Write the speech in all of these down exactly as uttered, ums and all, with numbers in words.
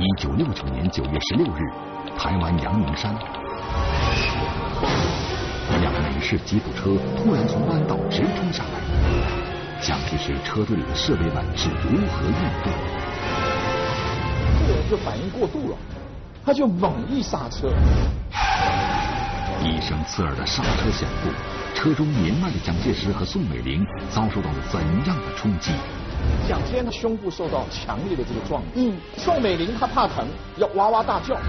一九六九年九月十六日，台湾阳明山，一辆美式吉普车突然从弯道直冲下来，蒋介石车队里的设备们是如何应对？ 这个人就反应过度了，他就猛一刹车， 一声刺耳的刹车响过，车中年迈的蒋介石和宋美龄遭受到了怎样的冲击？ 蒋坚他胸部受到强烈的这个撞击，嗯，宋美龄她怕疼，要哇哇大叫。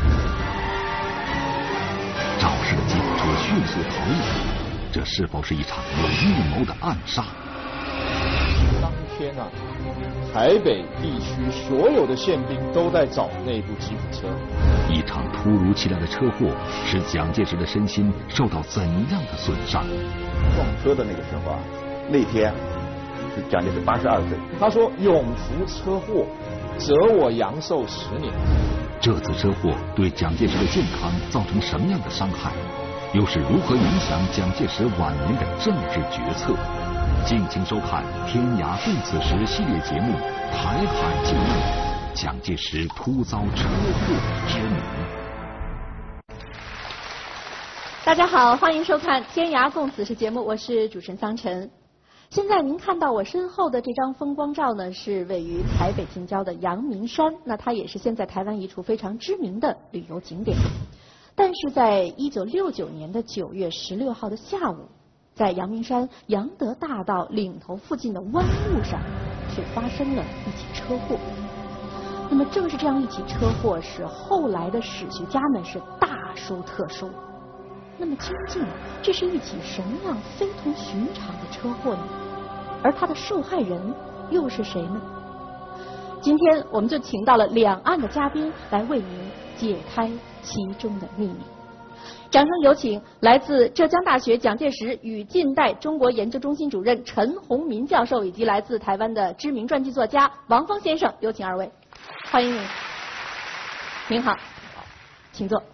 肇事的吉普车迅速逃逸，这是否是一场有预谋的暗杀？ 当天啊，台北地区所有的宪兵都在找那部吉普车。 一场突如其来的车祸使蒋介石的身心受到怎样的损伤？ 撞车的那个时候啊，那天是蒋介石八十二岁。 他说：“永福车祸，折我阳寿十年。” 这次车祸对蒋介石的健康造成什么样的伤害？又是如何影响蒋介石晚年的政治决策？敬请收看《天涯共此时》系列节目《台海境内》，蒋介石突遭车祸之谜。 大家好，欢迎收看《天涯共此时》节目，我是主持人桑晨。现在您看到我身后的这张风光照呢，是位于台北近郊的阳明山，那它也是现在台湾一处非常知名的旅游景点。但是在一九六九年的九月十六号的下午，在阳明山阳德大道岭头附近的弯路上，却发生了一起车祸。那么正是这样一起车祸，使后来的史学家们是大书特书。那么究竟这是一起什么样非同寻常的车祸呢？而它的受害人又是谁呢？今天我们就请到了两岸的嘉宾来为您解开其中的秘密。掌声有请来自浙江大学蒋介石与近代中国研究中心主任陈洪民教授，以及来自台湾的知名传记作家王峰先生，有请二位，欢迎您。您好，请坐。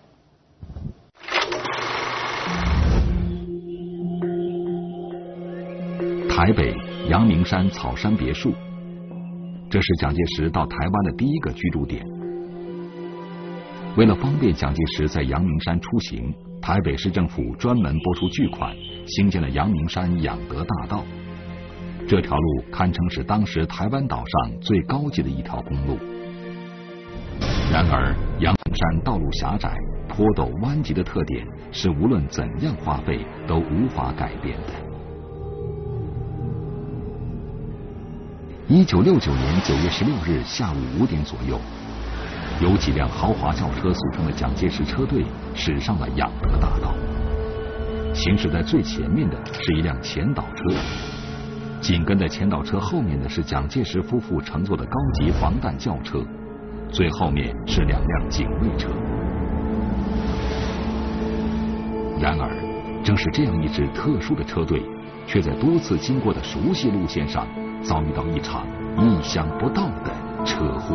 台北阳明山草山别墅，这是蒋介石到台湾的第一个居住点。为了方便蒋介石在阳明山出行，台北市政府专门拨出巨款兴建了阳明山养德大道。这条路堪称是当时台湾岛上最高级的一条公路。然而，阳明山道路狭窄、坡陡弯急的特点是无论怎样花费都无法改变的。一九六九年九月十六日下午五点左右，由几辆豪华轿车组成的蒋介石车队驶上了养德大道。行驶在最前面的是一辆前导车，紧跟在前导车后面的是蒋介石夫妇乘坐的高级防弹轿车，最后面是两辆警卫车。然而，正是这样一支特殊的车队，却在多次经过的熟悉路线上遭遇到一场意想不到的车祸。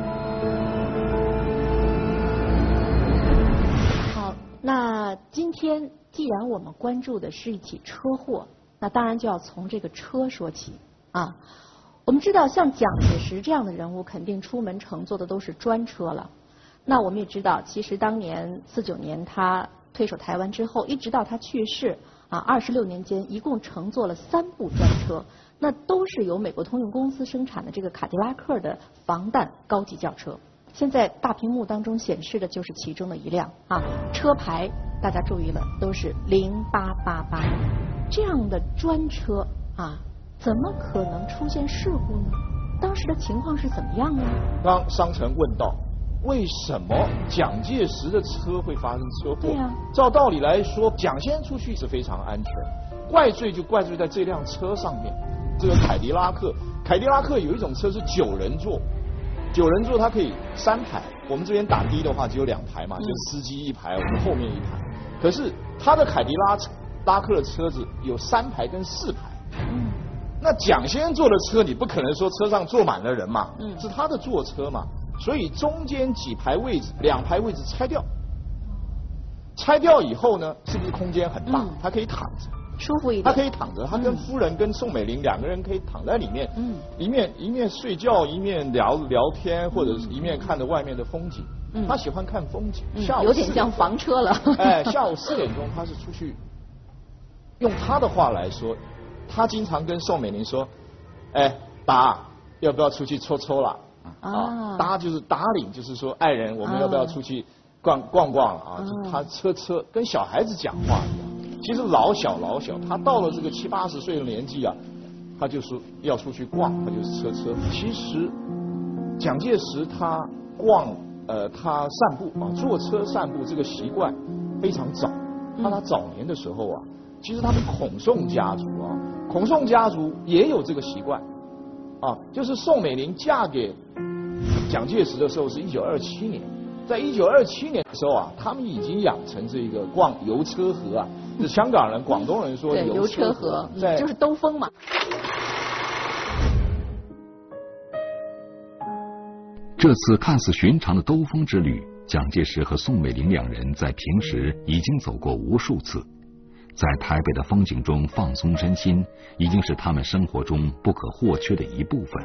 好，那今天既然我们关注的是一起车祸，那当然就要从这个车说起啊。我们知道，像蒋介石这样的人物，肯定出门乘坐的都是专车了。那我们也知道，其实当年四九年他退守台湾之后，一直到他去世啊，二十六年间，一共乘坐了三部专车。那都是由美国通用公司生产的这个卡迪拉克的防弹高级轿车。现在大屏幕当中显示的就是其中的一辆啊，车牌大家注意了，都是零八八八。这样的专车啊，怎么可能出现事故呢？当时的情况是怎么样呢？ 刚商臣问到，为什么蒋介石的车会发生车祸？ 对呀、啊， 照道理来说，蒋先出去是非常安全，怪罪就怪罪在这辆车上面。这个凯迪拉克，凯迪拉克有一种车是九人座，九人座它可以三排，我们这边打的的话只有两排嘛，就司机一排，我们后面一排。可是它的凯迪拉拉克的车子有三排跟四排。嗯，那蒋先生坐的车，你不可能说车上坐满了人嘛，嗯，是他的座车嘛，所以中间几排位置，两排位置拆掉，拆掉以后呢，是不是空间很大？他可以躺着。 舒服一点。 他可以躺着，他跟夫人跟宋美龄两个人可以躺在里面，嗯，一面一面睡觉，一面聊聊天，或者一面看着外面的风景。嗯，他喜欢看风景。 嗯、 下午有点像房车了。 哎，下午四点钟他是出去，用他的话来说，他经常跟宋美龄说：“哎，达，要不要出去抽抽了？”啊，搭就是搭领，就是说爱人，我们要不要出去逛逛逛啊？就他车车跟小孩子讲话一样。其实老小老小，他到了这个七八十岁的年纪啊，他就说要出去逛，他就是车车。其实蒋介石他逛呃他散步啊，坐车散步这个习惯非常早。他他早年的时候啊，其实他们孔宋家族啊，孔宋家族也有这个习惯啊，就是宋美龄嫁给蒋介石的时候是一九二七年，在一九二七年的时候啊，他们已经养成这个逛游车河啊，是香港人、广东人说的游车河， 在就是兜风嘛。 这次看似寻常的兜风之旅，蒋介石和宋美龄两人在平时已经走过无数次，在台北的风景中放松身心，已经是他们生活中不可或缺的一部分。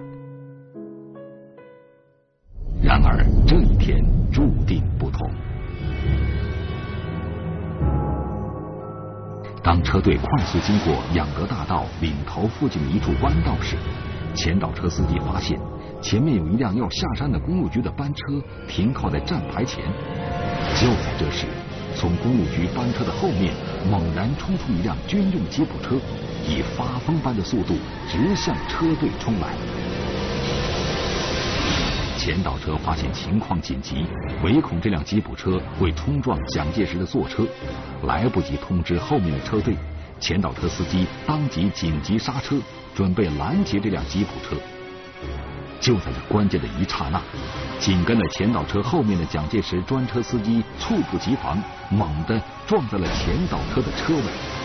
然而这一天注定不同。当车队快速经过养德大道岭头附近的一处弯道时，前导车司机发现前面有一辆要下山的公路局的班车停靠在站牌前。就在这时，从公路局班车的后面猛然冲出一辆军用吉普车，以发疯般的速度直向车队冲来。前导车发现情况紧急，唯恐这辆吉普车会冲撞蒋介石的座车，来不及通知后面的车队，前导车司机当即紧急刹车，准备拦截这辆吉普车。就在这关键的一刹那，紧跟在前导车后面的蒋介石专车司机猝不及防，猛地撞在了前导车的车尾。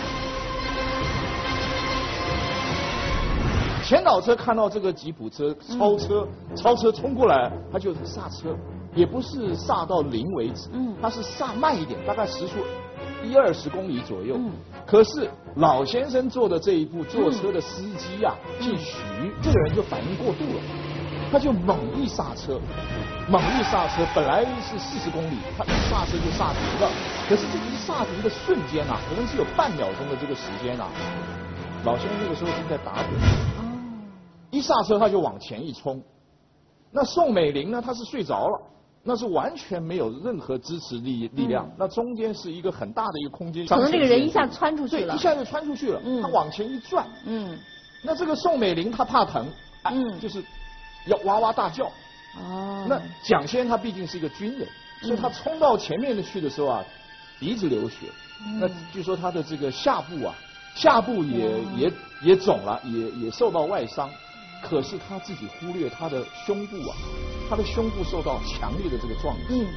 前导车看到这个吉普车超车，嗯、超车冲过来，他就刹车，也不是刹到零为止，嗯，他是刹慢一点，大概时速一二十公里左右。嗯，可是老先生坐的这一部坐车的司机啊，嗯、姓徐，这个人就反应过度了，他就猛一刹车，猛一刹车，本来是四十公里，他一刹车就刹停了。可是这一刹停的瞬间啊，可能只有半秒钟的这个时间啊，老先生那个时候正在打盹。一刹车他就往前一冲，那宋美龄呢，她是睡着了，那是完全没有任何支持力力量，嗯、那中间是一个很大的一个空间， 可能这个人一下窜出去了， 对，一下就窜出去了，嗯、他往前一转，嗯，那这个宋美龄她怕疼，嗯，就是要哇哇大叫，哦，那蒋先他毕竟是一个军人，所以他冲到前面的去的时候啊，鼻子流血，嗯、那据说他的这个下部啊，下部也、嗯、也也肿了，也也受到外伤。可是他自己忽略他的胸部啊，他的胸部受到强烈的这个撞击。嗯。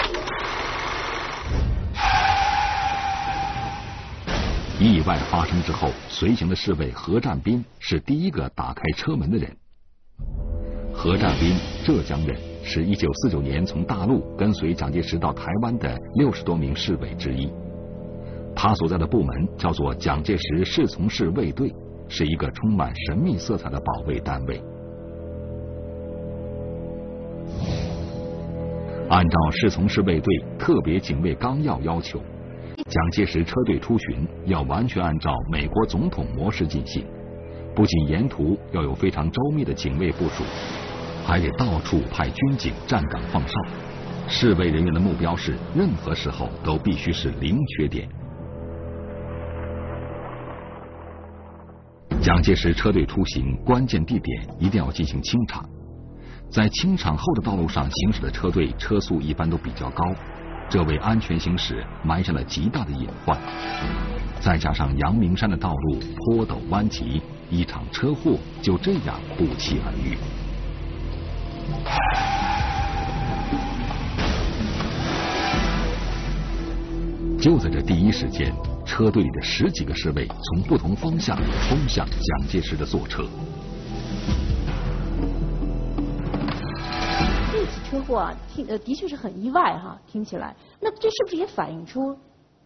意外发生之后，随行的侍卫何占斌是第一个打开车门的人。何占斌，浙江人，是一九四九年从大陆跟随蒋介石到台湾的六十多名侍卫之一。他所在的部门叫做蒋介石侍从室卫队。是一个充满神秘色彩的保卫单位。按照侍从室卫队特别警卫纲要要求，蒋介石车队出巡要完全按照美国总统模式进行，不仅沿途要有非常周密的警卫部署，还得到处派军警站岗放哨。侍卫人员的目标是任何时候都必须是零缺点。蒋介石车队出行关键地点一定要进行清场，在清场后的道路上行驶的车队车速一般都比较高，这为安全行驶埋下了极大的隐患。再加上阳明山的道路坡陡弯急，一场车祸就这样不期而遇。就在这第一时间，车队里的十几个侍卫从不同方向冲向蒋介石的座车。 这起车祸啊，听呃的确是很意外哈，听起来，那这是不是也反映出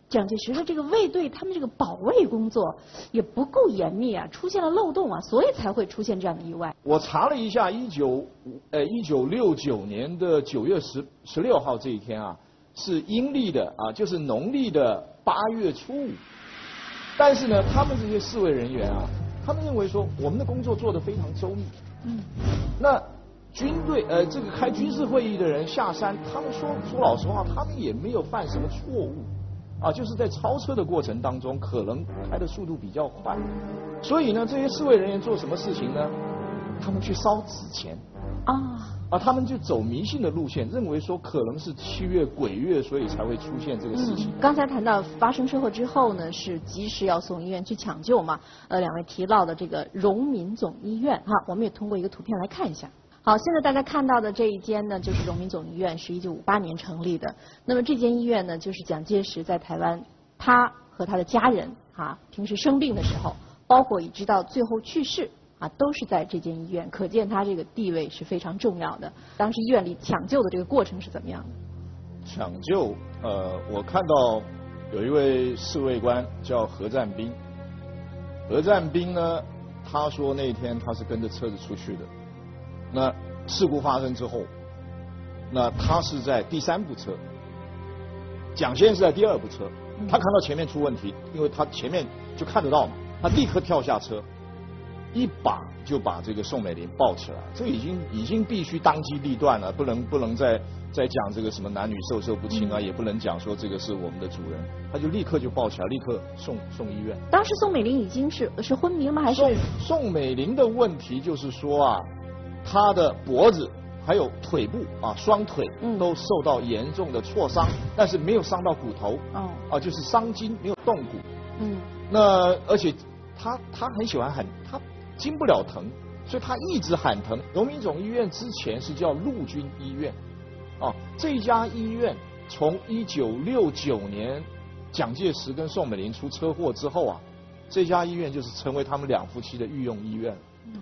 蒋介石的这个卫队，他们这个保卫工作也不够严密啊，出现了漏洞啊，所以才会出现这样的意外。 我查了一下，一九呃一九六九年的九月十十六号这一天啊，是阴历的啊，就是农历的八月初五。但是呢，他们这些侍卫人员啊，他们认为说我们的工作做得非常周密。嗯。那军队呃这个开军事会议的人下山，他们说说老实话，他们也没有犯什么错误。啊，就是在超车的过程当中，可能开的速度比较快，所以呢，这些侍卫人员做什么事情呢？他们去烧纸钱啊啊，他们就走迷信的路线，认为说可能是七月鬼月，所以才会出现这个事情。 嗯、刚才谈到发生车祸之后呢，是及时要送医院去抢救嘛？呃，两位提到的这个荣民总医院哈，我们也通过一个图片来看一下。好，现在大家看到的这一间呢，就是荣民总医院，是一九五八年成立的。那么这间医院呢，就是蒋介石在台湾，他和他的家人啊，平时生病的时候，包括一直到最后去世啊，都是在这间医院。可见他这个地位是非常重要的。当时医院里抢救的这个过程是怎么样的？ 抢救，呃，我看到有一位侍卫官叫何占兵，何占兵呢，他说那天他是跟着车子出去的。那事故发生之后，那他是在第三部车，蒋先是在第二部车。他看到前面出问题，因为他前面就看得到嘛，他立刻跳下车，一把就把这个宋美龄抱起来。这已经已经必须当机立断了，不能不能再再讲这个什么男女授受不亲啊，也不能讲说这个是我们的主人，他就立刻就抱起来，立刻送送医院。 当时宋美龄已经是是昏迷吗？还是宋宋美龄的问题就是说啊。他的脖子还有腿部啊，双腿都受到严重的挫伤，嗯、但是没有伤到骨头。哦。啊，就是伤筋没有动骨。嗯。那而且他他很喜欢喊，他经不了疼，所以他一直喊疼。荣民总医院之前是叫陆军医院，啊，这家医院从一九六九年蒋介石跟宋美龄出车祸之后啊，这家医院就是成为他们两夫妻的御用医院。嗯。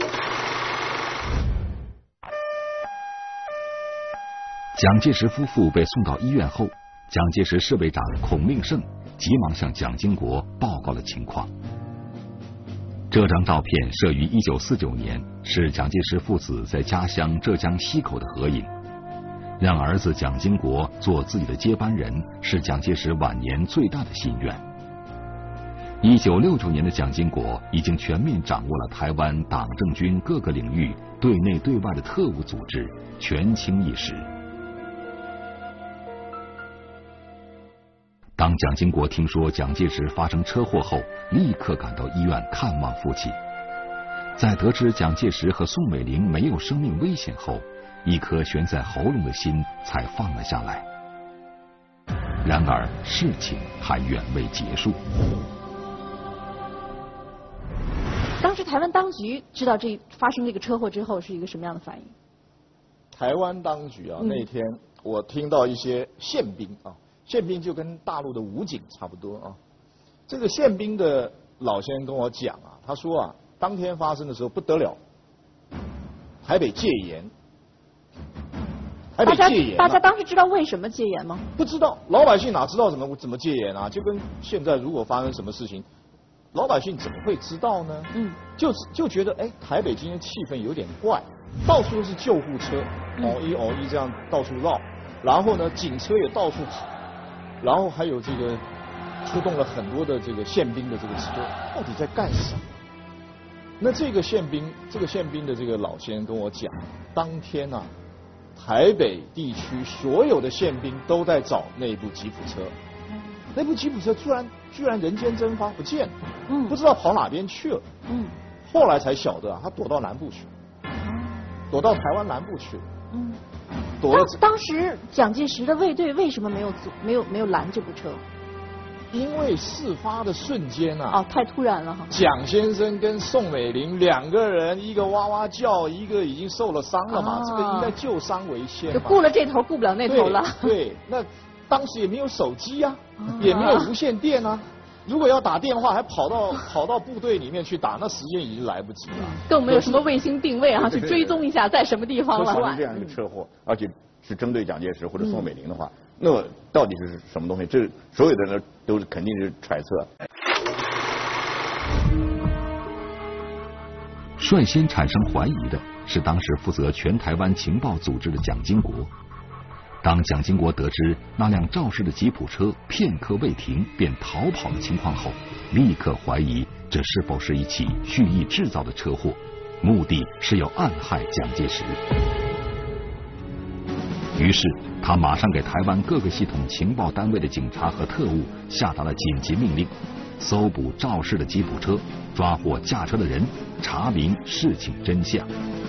蒋介石夫妇被送到医院后，蒋介石侍卫长孔令胜急忙向蒋经国报告了情况。这张照片摄于一九四九年，是蒋介石父子在家乡浙江溪口的合影。让儿子蒋经国做自己的接班人，是蒋介石晚年最大的心愿。一九六九年的蒋经国已经全面掌握了台湾党政军各个领域对内对外的特务组织，权倾一时。当蒋经国听说蒋介石发生车祸后，立刻赶到医院看望父亲。在得知蒋介石和宋美龄没有生命危险后，一颗悬在喉咙的心才放了下来。然而事情还远未结束。 当时台湾当局知道这发生这个车祸之后是一个什么样的反应？ 台湾当局啊，嗯、那天我听到一些宪兵啊。宪兵就跟大陆的武警差不多啊。这个宪兵的老先生跟我讲啊，他说啊，当天发生的时候不得了，台北戒严，台北戒严、啊。 大家当时知道为什么戒严吗？ 不知道，老百姓哪知道怎么怎么戒严啊？就跟现在如果发生什么事情，老百姓怎么会知道呢？嗯，就就觉得哎，台北今天气氛有点怪，到处都是救护车，哦一哦一这样到处绕，然后呢，警车也到处跑。然后还有这个出动了很多的这个宪兵的这个车，到底在干什么？那这个宪兵，这个宪兵的这个老先生跟我讲，当天啊，台北地区所有的宪兵都在找那部吉普车，那部吉普车突然居然人间蒸发不见了，嗯，不知道跑哪边去了，嗯，后来才晓得啊，他躲到南部去，躲到台湾南部去了，嗯。 当当时蒋介石的卫队为什么没有没有没有拦这部车？ 因为事发的瞬间啊， 哦，太突然了哈。 蒋先生跟宋美龄两个人，一个哇哇叫，一个已经受了伤了嘛，哦、这个应该救伤为先嘛。 就顾了这头，顾不了那头了。 对，对那当时也没有手机啊，哦、也没有无线电啊。如果要打电话，还跑到跑到部队里面去打，那时间已经来不及了。 更没有什么卫星定位啊，去追踪一下在什么地方了。 发生这样一个车祸，而且是针对蒋介石或者宋美龄的话，嗯、 那么到底是什么东西？这所有的人都是肯定是揣测。 率先产生怀疑的是当时负责全台湾情报组织的蒋经国。当蒋经国得知那辆肇事的吉普车片刻未停便逃跑的情况后，立刻怀疑这是否是一起蓄意制造的车祸，目的是要暗害蒋介石。于是他马上给台湾各个系统情报单位的警察和特务下达了紧急命令，搜捕肇事的吉普车，抓获驾车的人，查明事情真相。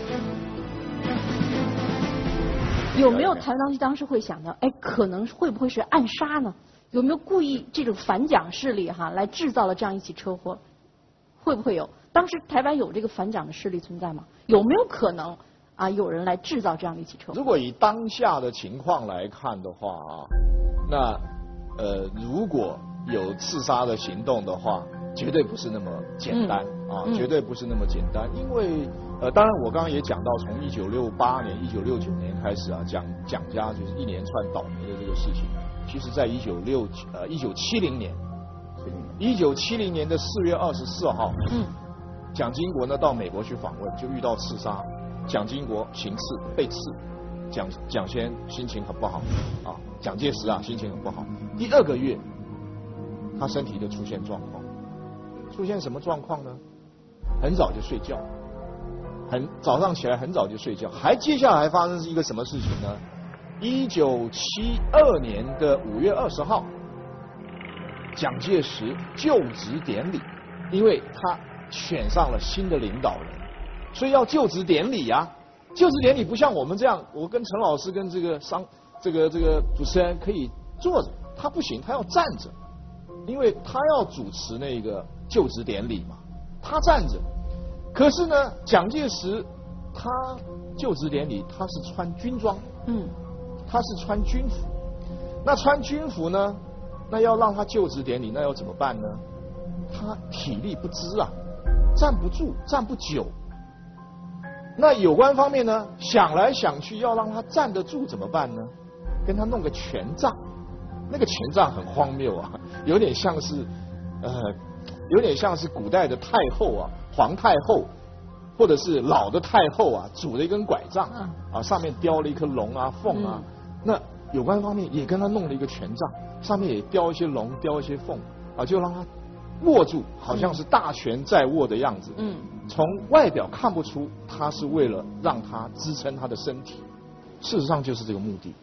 有没有台湾当局当时会想到，哎，可能会不会是暗杀呢？有没有故意这种反蒋势力哈来制造了这样一起车祸？会不会有？当时台湾有这个反蒋的势力存在吗？有没有可能啊有人来制造这样的一起车祸？ 如果以当下的情况来看的话啊，那呃如果有刺杀的行动的话，绝对不是那么简单、嗯、啊、嗯，绝对不是那么简单，因为呃，当然我刚刚也讲到，从一九六八年、一九六九年开始啊，蒋蒋家就是一连串倒霉的这个事情，其实在一九六呃一九七零年，一九七零年的四月二十四号，嗯，蒋经国呢到美国去访问，就遇到刺杀，蒋经国行刺被刺，蒋蒋先心情很不好啊，蒋介石啊心情很不好，第二个月，他身体就出现状况，出现什么状况呢？很早就睡觉。很早上起来很早就睡觉，还接下来发生是一个什么事情呢？一九七二年的五月二十号，蒋介石就职典礼，因为他选上了新的领导人，所以要就职典礼啊。就职典礼不像我们这样，我跟陈老师跟这个商这个这个主持人可以坐着，他不行，他要站着，因为他要主持那个就职典礼嘛，他站着。可是呢，蒋介石他就职典礼他是穿军装，嗯，他是穿军服。那穿军服呢，那要让他就职典礼，那要怎么办呢？他体力不支啊，站不住，站不久。那有关方面呢，想来想去要让他站得住怎么办呢？跟他弄个权杖，那个权杖很荒谬啊，有点像是呃。有点像是古代的太后啊，皇太后，或者是老的太后啊，拄了一根拐杖啊，上面雕了一颗龙啊、凤啊。那有关方面也跟他弄了一个权杖，上面也雕一些龙、雕一些凤啊，就让他握住，好像是大权在握的样子。嗯，从外表看不出他是为了让他支撑他的身体，事实上就是这个目的。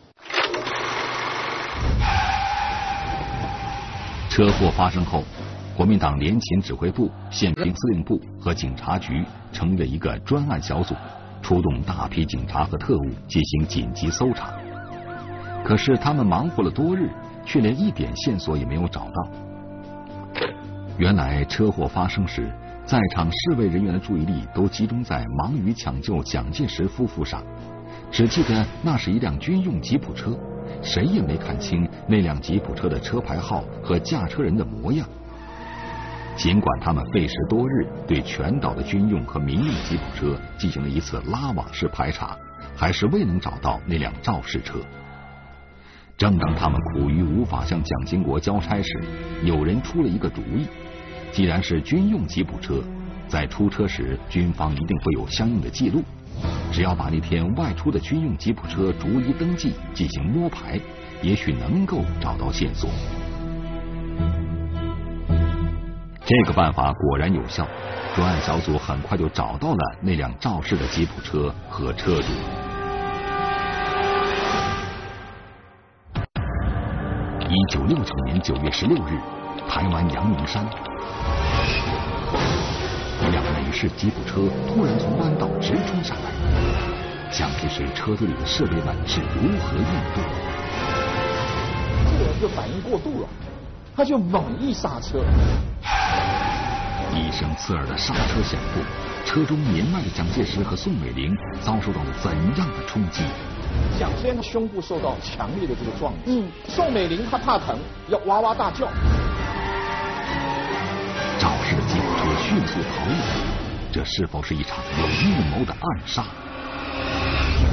车祸发生后，国民党联勤指挥部、宪兵司令部和警察局成立了一个专案小组，出动大批警察和特务进行紧急搜查。可是他们忙活了多日，却连一点线索也没有找到。原来车祸发生时，在场侍卫人员的注意力都集中在忙于抢救蒋介石夫妇上，只记得那是一辆军用吉普车，谁也没看清那辆吉普车的车牌号和驾车人的模样。尽管他们费时多日，对全岛的军用和民用吉普车进行了一次拉网式排查，还是未能找到那辆肇事车。正当他们苦于无法向蒋经国交差时，有人出了一个主意：既然是军用吉普车，在出车时军方一定会有相应的记录，只要把那天外出的军用吉普车逐一登记，进行摸排，也许能够找到线索。这个办法果然有效，专案小组很快就找到了那辆肇事的吉普车和车主。一九六九年九月十六日，台湾阳明山，一辆美式吉普车突然从弯道直冲下来，蒋介石车队里的设备们是如何应对？ 这个人就反应过度了，他就猛一刹车。 一声刺耳的刹车响过，车中年迈的蒋介石和宋美龄遭受到了怎样的冲击？ 蒋先他胸部受到强烈的这个撞击，嗯，宋美龄她怕疼，要哇哇大叫。 肇事的吉普车迅速逃逸，这是否是一场有预谋的暗杀？ 当天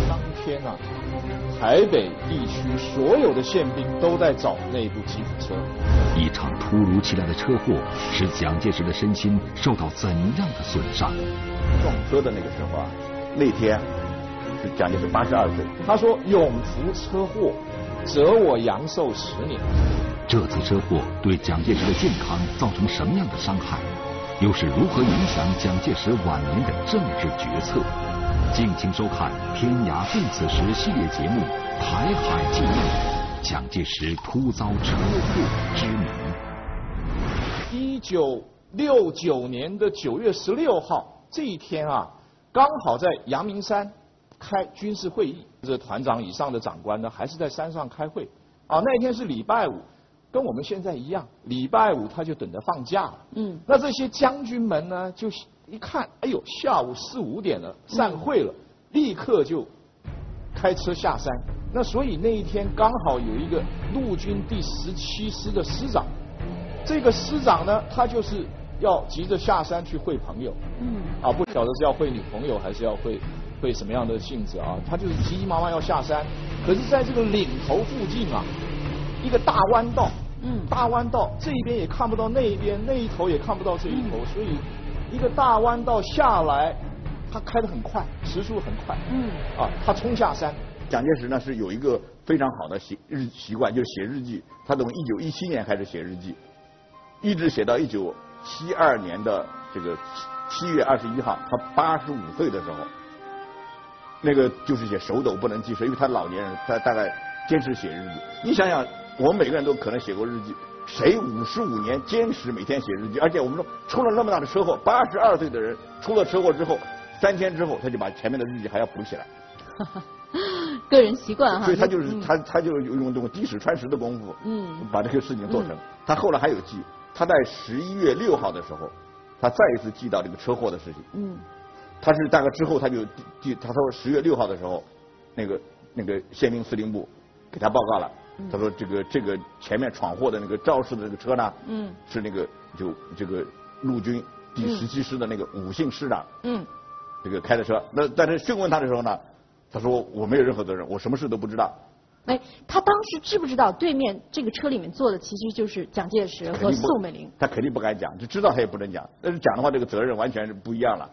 天呢、啊，台北地区所有的宪兵都在找那部吉普车。 一场突如其来的车祸，使蒋介石的身心受到怎样的损伤？ 撞车的那个时候啊，那天是蒋介石八十二岁。 他说：“永福车祸，折我阳寿十年。” 这次车祸对蒋介石的健康造成什么样的伤害？又是如何影响蒋介石晚年的政治决策？敬请收看《天涯共此时》系列节目《台海纪念》，蒋介石突遭车祸之谜。 一九六九年的九月十六号这一天啊，刚好在阳明山开军事会议，这团长以上的长官呢，还是在山上开会啊。那一天是礼拜五。跟我们现在一样，礼拜五他就等着放假了。嗯，那这些将军们呢，就一看，哎呦，下午四五点了，散会了，嗯、立刻就开车下山。那所以那一天刚好有一个陆军第十七师的师长，这个师长呢，他就是要急着下山去会朋友。嗯，啊，不晓得是要会女朋友还是要会会什么样的性质啊？他就是急急忙忙要下山，可是在这个岭头附近啊。一个大弯道，嗯，大弯道这一边也看不到那一边，那一头也看不到这一头，嗯、所以一个大弯道下来，他开得很快，时速很快，嗯，啊，他冲下山。 蒋介石呢是有一个非常好的习日习惯，就是写日记。他从一九一七年开始写日记，一直写到一九七二年的这个七月二十一号，他八十五岁的时候，那个就是写手抖不能记事，因为他老年人，他大概坚持写日记。你想想。我们每个人都可能写过日记，谁五十五年坚持每天写日记？而且我们说出了那么大的车祸，八十二岁的人出了车祸之后，三天之后他就把前面的日记还要补起来。 个人习惯哈。 所以他就是、嗯、他他就用这种滴水穿石的功夫，嗯，把这个事情做成。嗯、他后来还有记，他在十一月六号的时候，他再一次记到这个车祸的事情。嗯，他是大概之后他就记，他说十月六号的时候，那个那个宪兵司令部给他报告了。他说：“这个这个前面闯祸的那个肇事的这个车呢，嗯，是那个就这个陆军第十七师的那个武姓师长，嗯，这个开的车。那但是讯问他的时候呢，他说我没有任何责任，我什么事都不知道。 哎，他当时知不知道对面这个车里面坐的其实就是蒋介石和宋美龄？ 他肯定不敢讲，就知道他也不能讲。但是讲的话，这个责任完全是不一样了。”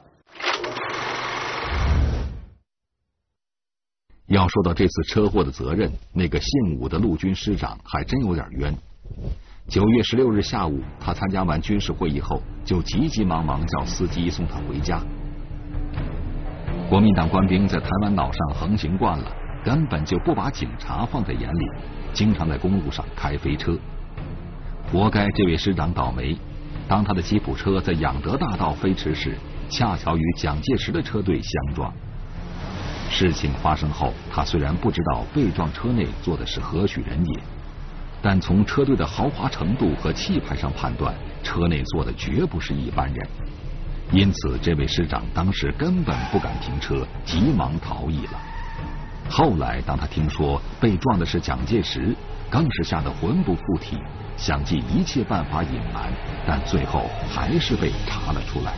要说到这次车祸的责任，那个姓武的陆军师长还真有点冤。九月十六日下午，他参加完军事会议后，就急急忙忙叫司机送他回家。国民党官兵在台湾岛上横行惯了，根本就不把警察放在眼里，经常在公路上开飞车。活该这位师长倒霉，当他的吉普车在养德大道飞驰时，恰巧与蒋介石的车队相撞。事情发生后，他虽然不知道被撞车内坐的是何许人也，但从车队的豪华程度和气派上判断，车内坐的绝不是一般人。因此，这位师长当时根本不敢停车，急忙逃逸了。后来，当他听说被撞的是蒋介石，更是吓得魂不附体，想尽一切办法隐瞒，但最后还是被查了出来。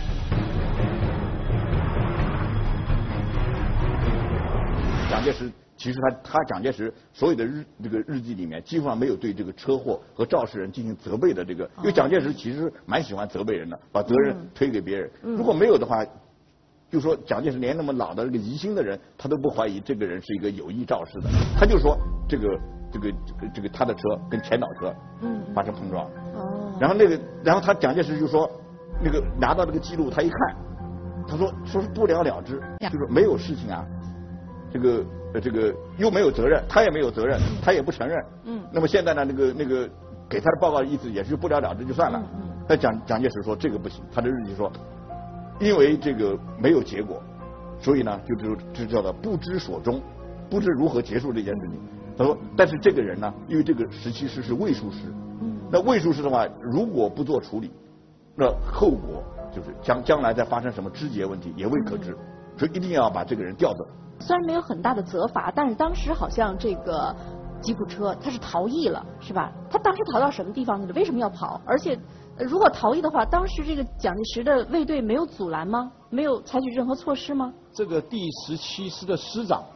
蒋介石其实他他蒋介石所有的日这个日记里面，基本上没有对这个车祸和肇事人进行责备的这个，因为蒋介石其实蛮喜欢责备人的，把责任推给别人。如果没有的话，就说蒋介石连那么老的这个疑心的人，他都不怀疑这个人是一个有意肇事的，他就说这个这个这个这个他的车跟前导车发生碰撞。哦。然后那个然后他蒋介石就说那个拿到这个记录，他一看，他说说是不了了之，就是没有事情啊。这个呃，这个又没有责任，他也没有责任，他也不承认。嗯。那么现在呢，那个那个给他的报告的意思也是不了了之就算了。嗯。但蒋蒋介石说这个不行，他的日记说，因为这个没有结果，所以呢就就就叫做不知所终，不知如何结束这件事情。他说，但是这个人呢，因为这个十七师是卫戍师，嗯。那卫戍师的话，如果不做处理，那后果就是将将来再发生什么肢解问题也未可知，所以一定要把这个人调走。 虽然没有很大的责罚，但是当时好像这个吉普车他是逃逸了，是吧？他当时逃到什么地方去了？为什么要跑？而且如果逃逸的话，当时这个蒋介石的卫队没有阻拦吗？没有采取任何措施吗？ 这个第十七师的师长，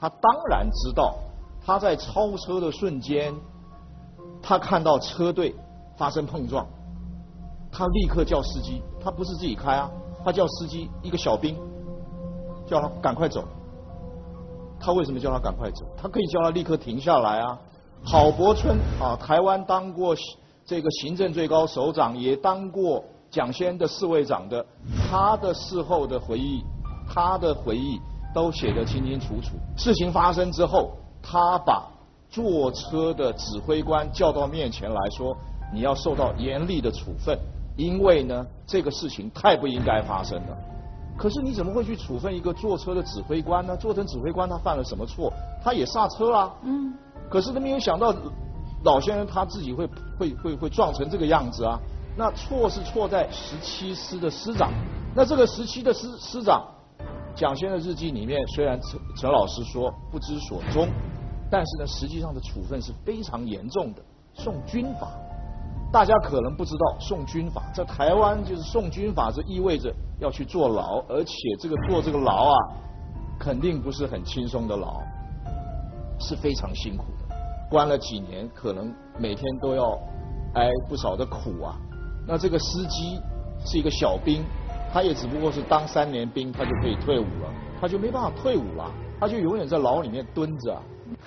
他当然知道，他在超车的瞬间，他看到车队发生碰撞，他立刻叫司机，他不是自己开啊，他叫司机一个小兵，叫他赶快走。他为什么叫他赶快走？他可以叫他立刻停下来啊。郝柏村啊，台湾当过这个行政最高首长，也当过蒋先的侍卫长的，他的事后的回忆，他的回忆都写得清清楚楚。事情发生之后，他把坐车的指挥官叫到面前来说，你要受到严厉的处分，因为呢这个事情太不应该发生了。可是你怎么会去处分一个坐车的指挥官呢？坐车指挥官他犯了什么错？他也刹车啊。嗯。可是他没有想到，老先生他自己会会会会撞成这个样子啊。那错是错在十七师的师长。那这个十七的师师长，蒋先的日记里面虽然陈陈老师说不知所终，但是呢实际上的处分是非常严重的，送军法。大家可能不知道，送军法在台湾就是送军法，这意味着要去坐牢，而且这个坐这个牢啊，肯定不是很轻松的牢，是非常辛苦的，关了几年，可能每天都要挨不少的苦啊。那这个司机是一个小兵，他也只不过是当三年兵，他就可以退伍了，他就没办法退伍了，他就永远在牢里面蹲着啊。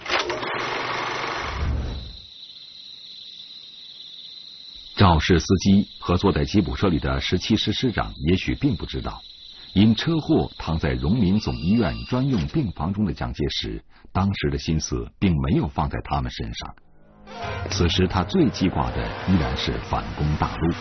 肇事司机和坐在吉普车里的十七师师长也许并不知道，因车祸躺在荣民总医院专用病房中的蒋介石，当时的心思并没有放在他们身上。此时他最记挂的依然是反攻大陆。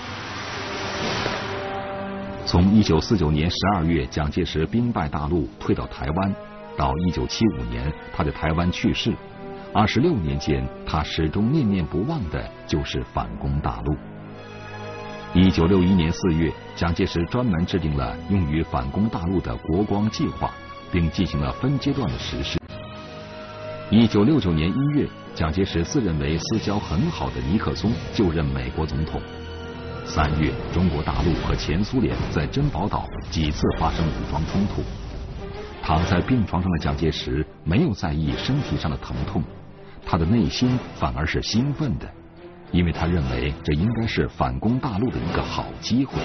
从一九四九年十二月蒋介石兵败大陆退到台湾，到一九七五年他在台湾去世，二十六年间，他始终念念不忘的就是反攻大陆。一九六一年四月，蒋介石专门制定了用于反攻大陆的国光计划，并进行了分阶段的实施。一九六九年一月，蒋介石自认为私交很好的尼克松就任美国总统。三月，中国大陆和前苏联在珍宝岛几次发生武装冲突。躺在病床上的蒋介石没有在意身体上的疼痛，他的内心反而是兴奋的，因为他认为这应该是反攻大陆的一个好机会。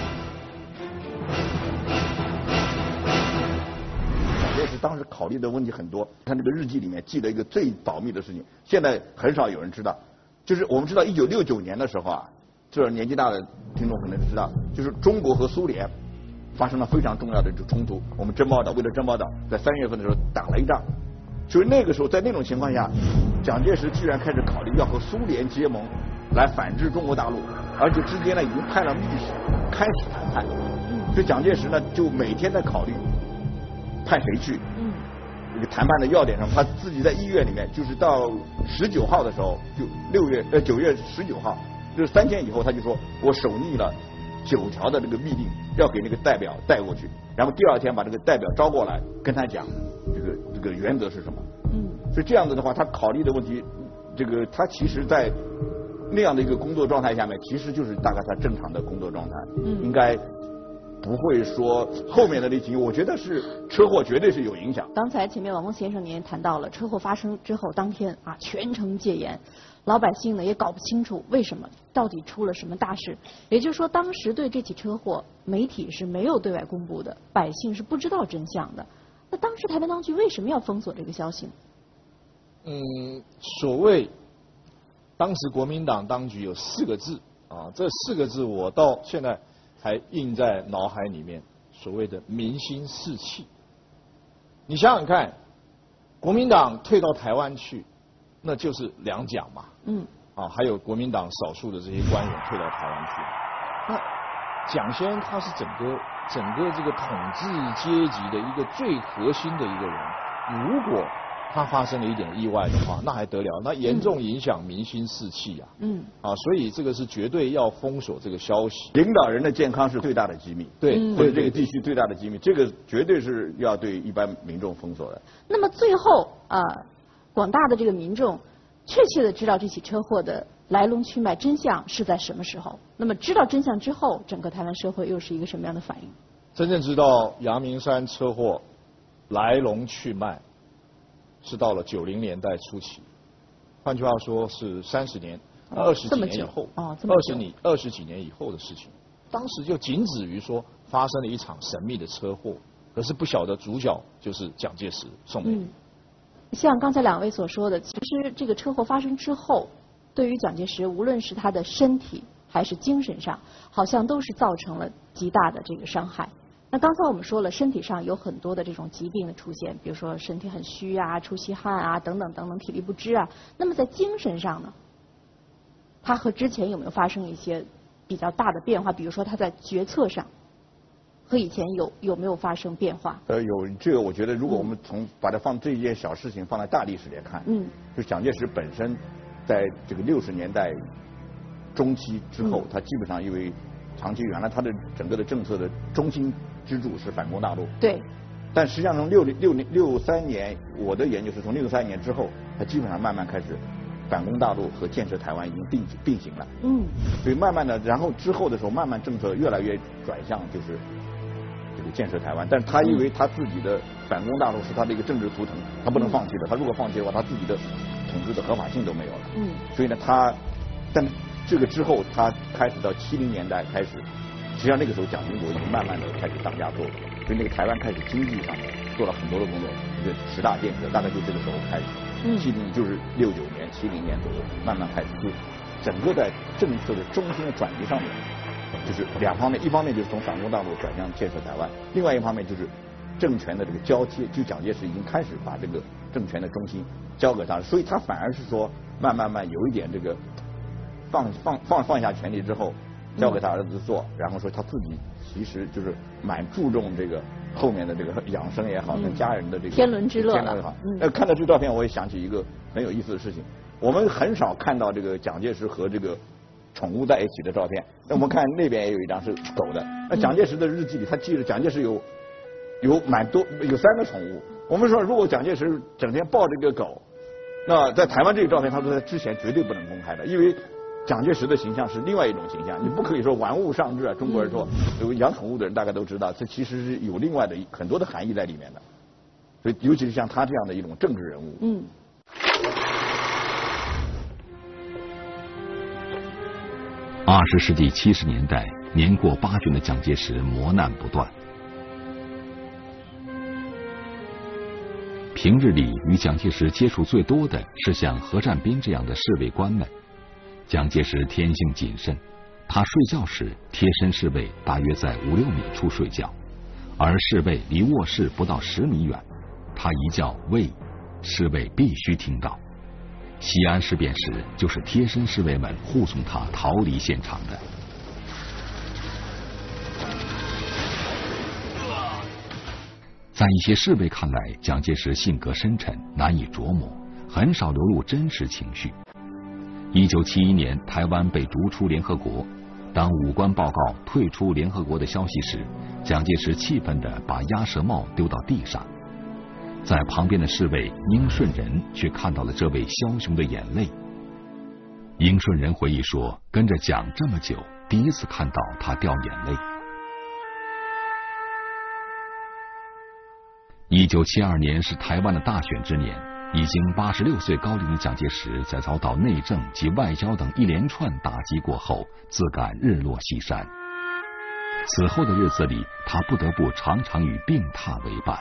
蒋介石当时考虑的问题很多，他这个日记里面记了一个最保密的事情，现在很少有人知道，就是我们知道一九六九年的时候啊，这年纪大的听众可能知道，就是中国和苏联发生了非常重要的这个冲突。我们珍宝岛为了珍宝岛，在三月份的时候打了一仗，所以那个时候在那种情况下，蒋介石居然开始考虑要和苏联结盟，来反制中国大陆，而且之间呢已经派了密使开始谈判。所以蒋介石呢就每天在考虑派谁去。这个谈判的要点上，他自己在医院里面，就是到十九号的时候，就六月呃九月十九号，就是三天以后，他就说我守逆了九条的这个密令，要给那个代表带过去，然后第二天把这个代表招过来，跟他讲这个这个原则是什么。嗯，所以这样子的话，他考虑的问题，这个他其实在那样的一个工作状态下面，其实就是大概他正常的工作状态，嗯，应该不会说后面的那情，我觉得是车祸绝对是有影响。 刚才前面王峰先生您也谈到了，车祸发生之后当天啊全城戒严，老百姓呢也搞不清楚为什么到底出了什么大事。也就是说，当时对这起车祸，媒体是没有对外公布的，百姓是不知道真相的。那当时台湾当局为什么要封锁这个消息呢？ 嗯，所谓当时国民党当局有四个字啊，这四个字我到现在还印在脑海里面，所谓的民心士气。你想想看，国民党退到台湾去，那就是两蒋嘛，嗯，啊，还有国民党少数的这些官员退到台湾去，那蒋先他是整个整个这个统治阶级的一个最核心的一个人，如果他发生了一点意外的话，那还得了？那严重影响民心士气啊！嗯，啊，所以这个是绝对要封锁这个消息。 领导人的健康是最大的机密， 对， 嗯、或者这个地区最大的机密，这个绝对是要对一般民众封锁的。 那么最后啊、呃，广大的这个民众确切的知道这起车祸的来龙去脉真相是在什么时候？那么知道真相之后，整个台湾社会又是一个什么样的反应？ 真正知道阳明山车祸来龙去脉， 是到了九零年代初期，换句话说是三十年、二十几年以后， 哦，这么二十年、二十几年以后的事情。当时就仅止于说发生了一场神秘的车祸，可是不晓得主角就是蒋介石、宋美龄。 嗯，像刚才两位所说的，其实这个车祸发生之后，对于蒋介石，无论是他的身体还是精神上，好像都是造成了极大的这个伤害。那刚才我们说了，身体上有很多的这种疾病的出现，比如说身体很虚啊、出细汗啊等等等等，体力不支啊。那么在精神上呢，他和之前有没有发生一些比较大的变化？比如说他在决策上和以前有有没有发生变化？ 呃，有这个，我觉得如果我们从把它放这一件小事情放在大历史来看， 嗯， 就蒋介石本身在这个六十年代中期之后， 嗯、 他基本上因为长期原来他的整个的政策的中心支柱是反攻大陆， 对， 但实际上从六六年六三年，我的研究是从六三年之后，他基本上慢慢开始反攻大陆和建设台湾已经并并行了， 嗯， 所以慢慢的，然后之后的时候，慢慢政策越来越转向就是这个建设台湾，但是他因为他自己的反攻大陆是他的一个政治图腾，他不能放弃的，他如果放弃的话，他自己的统治的合法性都没有了， 嗯， 所以呢，他，但这个之后，他开始到七零年代开始，实际上那个时候蒋经国已经慢慢的开始当家作主，所以那个台湾开始经济上面做了很多的工作，一个十大建设大概就这个时候开始， 嗯， 七零就是六九年、七零年左右慢慢开始，就整个在政策的中心的转移上面，就是两方面，一方面就是从反攻大陆转向建设台湾，另外一方面就是政权的这个交接，就蒋介石已经开始把这个政权的中心交给他了，所以他反而是说慢慢慢有一点这个放放放放下权力之后，交给他儿子做，然后说他自己其实就是蛮注重这个后面的这个养生也好，跟家人的这个天伦之乐天伦也好。呃，看到这照片，我也想起一个很有意思的事情。我们很少看到这个蒋介石和这个宠物在一起的照片。那我们看那边也有一张是狗的。那蒋介石的日记里，他记着蒋介石有有蛮多有三个宠物。我们说，如果蒋介石整天抱着一个狗，那在台湾这个照片，他说在之前绝对不能公开的，因为蒋介石的形象是另外一种形象，你不可以说玩物丧志啊。中国人说有养宠物的人大概都知道，这其实是有另外的很多的含义在里面的。所以，尤其是像他这样的一种政治人物， 嗯。 二十世纪七十年代，年过八旬的蒋介石磨难不断。平日里与蒋介石接触最多的是像何占斌这样的侍卫官们。蒋介石天性谨慎，他睡觉时贴身侍卫大约在五六米处睡觉，而侍卫离卧室不到十米远，他一叫喂，侍卫必须听到。西安事变时，就是贴身侍卫们护送他逃离现场的。在一些侍卫看来，蒋介石性格深沉，难以琢磨，很少流露真实情绪。一九七一年，台湾被逐出联合国，当武官报告退出联合国的消息时，蒋介石气愤地把鸭舌帽丢到地上。在旁边的侍卫英顺仁却看到了这位枭雄的眼泪。英顺仁回忆说，跟着蒋这么久，第一次看到他掉眼泪。一九七二年是台湾的大选之年，已经八十六岁高龄的蒋介石在遭到内政及外交等一连串打击过后，自感日落西山。此后的日子里，他不得不常常与病榻为伴。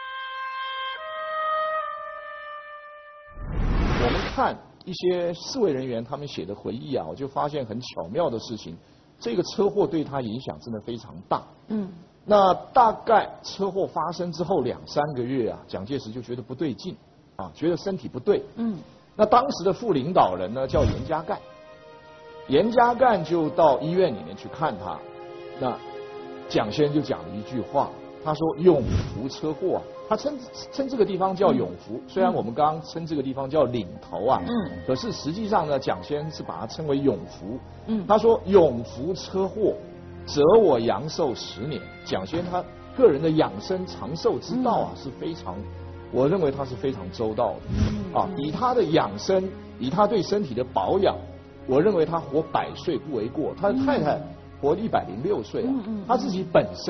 我们看一些侍卫人员他们写的回忆啊，我就发现很巧妙的事情，这个车祸对他影响真的非常大。 嗯。 那大概车祸发生之后两三个月啊，蒋介石就觉得不对劲，啊，觉得身体不对。 嗯。 那当时的副领导人呢叫严家淦，严家淦就到医院里面去看他，那蒋先生就讲了一句话，他说永福车祸啊，他称称这个地方叫永福，虽然我们刚刚称这个地方叫岭头啊， 嗯， 可是实际上呢，蒋先生是把它称为永福。 嗯， 他说永福车祸，折我阳寿十年。蒋先生他个人的养生长寿之道啊，是非常，我认为他是非常周到的。啊，以他的养生，以他对身体的保养，我认为他活百岁不为过。他的太太活一百零六岁啊，他自己本身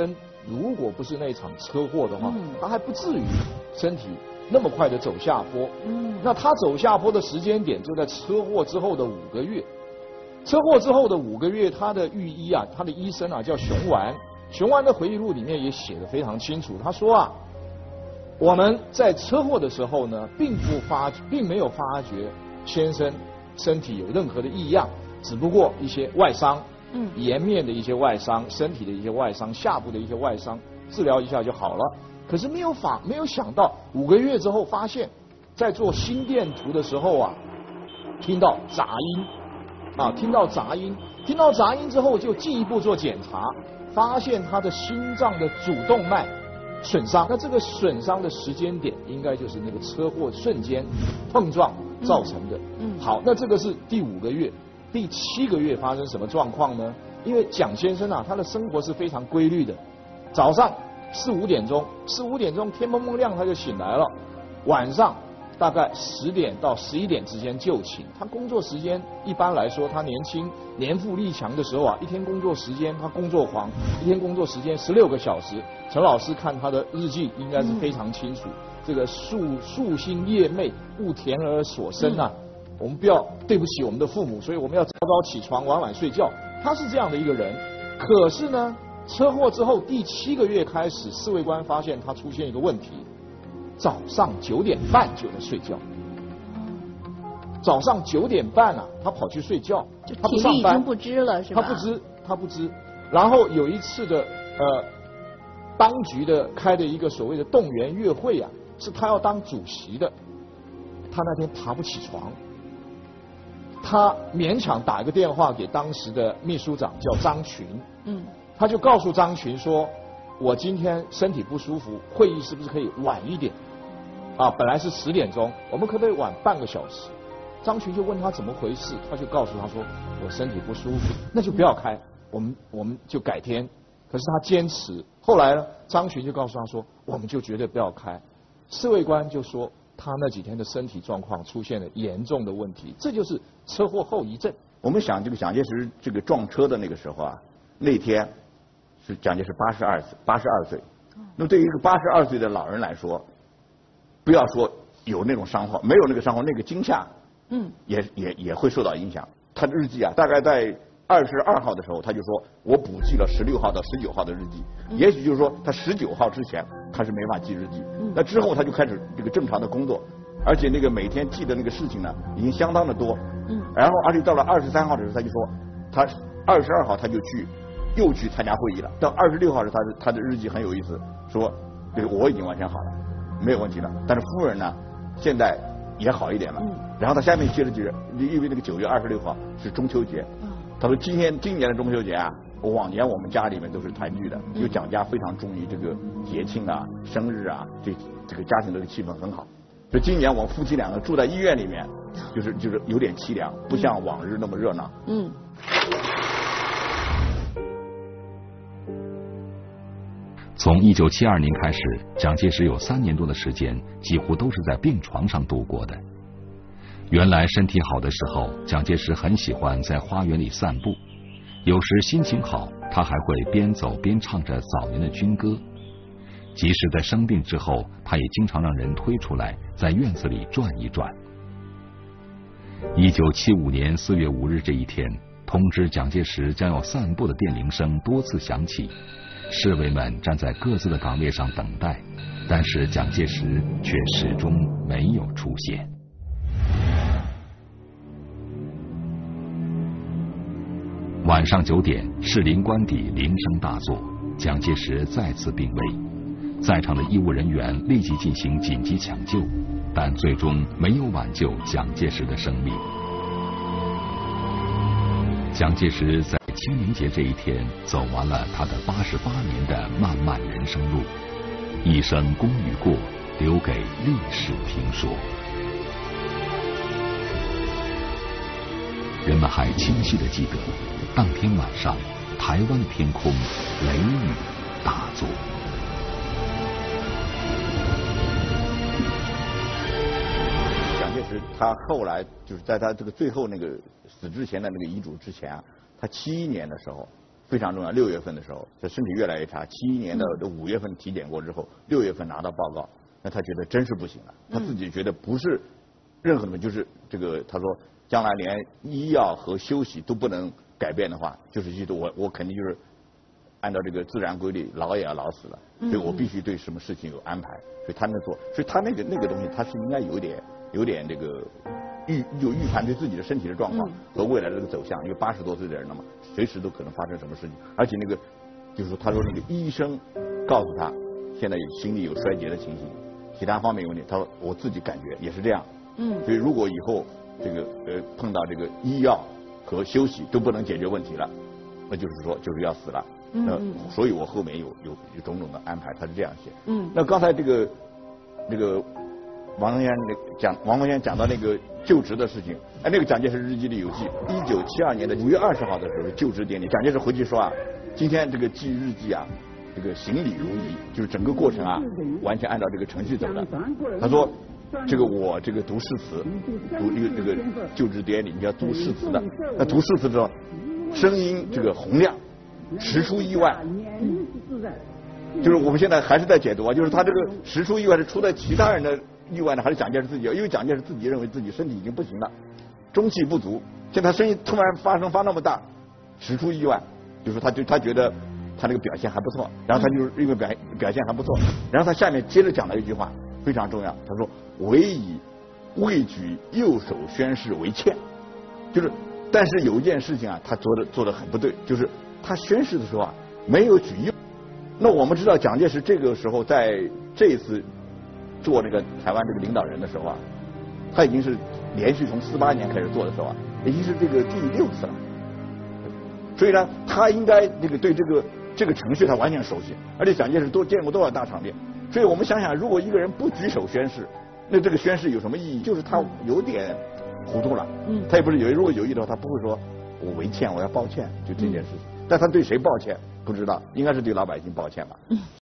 如果不是那场车祸的话， 嗯他还不至于身体那么快的走下坡。 嗯， 那他走下坡的时间点就在车祸之后的五个月。车祸之后的五个月，他的御医啊，他的医生啊叫熊丸，熊丸的回忆录里面也写得非常清楚。他说啊，我们在车祸的时候呢，并不发，并没有发觉先生身体有任何的异样，只不过一些外伤， 嗯， 颜面的一些外伤，身体的一些外伤，下部的一些外伤，治疗一下就好了。可是没有法，没有想到五个月之后，发现，在做心电图的时候啊，听到杂音。啊，听到杂音，听到杂音之后就进一步做检查，发现他的心脏的主动脉损伤。那这个损伤的时间点应该就是那个车祸瞬间碰撞造成的。 嗯， 好，那这个是第五个月，第七个月发生什么状况呢？因为蒋先生啊，他的生活是非常规律的，早上四五点钟，四五点钟天蒙蒙亮他就醒来了，晚上大概十点到十一点之间就寝。他工作时间一般来说，他年轻年富力强的时候啊，一天工作时间他工作狂，一天工作时间十六个小时。陈老师看他的日记应该是非常清楚，嗯、这个夙夙兴夜寐，勿田而所生啊。嗯、我们不要对不起我们的父母，所以我们要早早起床，晚晚睡觉。他是这样的一个人。可是呢，车祸之后第七个月开始，侍卫官发现他出现一个问题。早上九点半就在睡觉，早上九点半啊，他跑去睡觉，他不上班， 体力已经不支了，是吧？ 他不知，他不知。然后有一次的呃，当局的开的一个所谓的动员月会啊，是他要当主席的，他那天爬不起床，他勉强打一个电话给当时的秘书长叫张群，嗯，他就告诉张群说，我今天身体不舒服，会议是不是可以晚一点？啊，本来是十点钟，我们可不可以晚半个小时？张群就问他怎么回事，他就告诉他说，我身体不舒服，那就不要开，我们我们就改天。可是他坚持，后来呢，张群就告诉他说，我们就绝对不要开。侍卫官就说，他那几天的身体状况出现了严重的问题，这就是车祸后遗症。 我们想这个蒋介石这个撞车的那个时候啊，那天是蒋介石八十二岁，八十二岁。那么对于一个八十二岁的老人来说，不要说有那种伤患，没有那个伤患，那个惊吓，嗯，也也也会受到影响。他的日记啊，大概在二十二号的时候，他就说我补记了十六号到十九号的日记。嗯、也许就是说，他十九号之前他是没法记日记，嗯、那之后他就开始这个正常的工作，而且那个每天记的那个事情呢，已经相当的多。嗯，然后而且到了二十三号的时候，他就说他二十二号他就去又去参加会议了。到二十六号时，他的他的日记很有意思，说这个我已经完全好了。没有问题了，但是夫人呢，现在也好一点了。嗯、然后他下面接着接着，因为那个九月二十六号是中秋节，嗯、他说今天今年的中秋节啊，往年我们家里面都是团聚的，因为蒋家非常重于这个节庆啊、生日啊，这这个家庭的气氛很好。所以今年我们夫妻两个住在医院里面，就是就是有点凄凉，不像往日那么热闹。嗯。 从一九七二年开始，蒋介石有三年多的时间几乎都是在病床上度过的。原来身体好的时候，蒋介石很喜欢在花园里散步，有时心情好，他还会边走边唱着早年的军歌。即使在生病之后，他也经常让人推出来在院子里转一转。一九七五年四月五日这一天，通知蒋介石将要散步的电铃声多次响起。侍卫们站在各自的岗位上等待，但是蒋介石却始终没有出现。晚上九点，士林官邸铃声大作，蒋介石再次病危，在场的医务人员立即进行紧急抢救，但最终没有挽救蒋介石的生命。蒋介石在清明节这一天走完了他的八十八年的漫漫人生路，一生功与过留给历史评说。人们还清晰地记得，当天晚上台湾的天空雷雨大作。 蒋介石他后来就是在他这个最后那个死之前的那个遗嘱之前啊，他七一年的时候， 非常重要。六月份的时候，他身体越来越差，七一年的五月份体检过之后，六月份拿到报告，那他觉得真是不行了，他自己觉得不是任何的，就是这个他说将来连医药和休息都不能改变的话，就是记得我我肯定就是按照这个自然规律，老也要老死了，所以我必须对什么事情有安排，所以他能做，所以他那个那个东西，他是应该有点有点这个预有预判对自己的身体的状况和未来的这个走向，因为八十多岁的人了嘛，随时都可能发生什么事情，而且那个就是说，他说那个医生告诉他现在心理有衰竭的情形，其他方面有问题，他说我自己感觉也是这样，嗯，所以如果以后这个呃碰到这个医药和休息都不能解决问题了，那就是说就是要死了。那所以我后面有有有种种的安排，他是这样写。嗯。那刚才这个这个王东先讲，王东先讲到那个就职的事情，哎，那个蒋介石日记里有记，一九七二年的五月二十号的时候就职典礼，蒋介石回去说啊，今天这个记日记啊，这个行礼如仪，就是整个过程啊，完全按照这个程序走的。他说。这个我这个读誓词，读一个这个就职典礼，你要读誓词的。那读誓词的时候，声音这个洪亮，实出意外。就是我们现在还是在解读啊，就是他这个实出意外是出在其他人的意外呢，还是蒋介石自己？因为蒋介石自己认为自己身体已经不行了，中气不足，现在声音突然发声发那么大，实出意外，就是他就他觉得他这个表现还不错，然后他就是因为表表现还不错，然后他下面接着讲了一句话。非常重要，他说唯以未举右手宣誓为欠，就是但是有一件事情啊，他做的做的很不对，就是他宣誓的时候啊没有举右。那我们知道蒋介石这个时候在这一次做这个台湾这个领导人的时候啊，他已经是连续从四八年开始做的时候啊，已经是这个第六次了。所以呢，他应该这个对这个这个程序他完全熟悉，而且蒋介石都见过多少大场面。所以我们想想，如果一个人不举手宣誓，那这个宣誓有什么意义？就是他有点糊涂了。嗯。他也不是有，如果有意的话，他不会说我违欠，我要抱歉，就这件事情。但他对谁抱歉不知道，应该是对老百姓抱歉吧。嗯。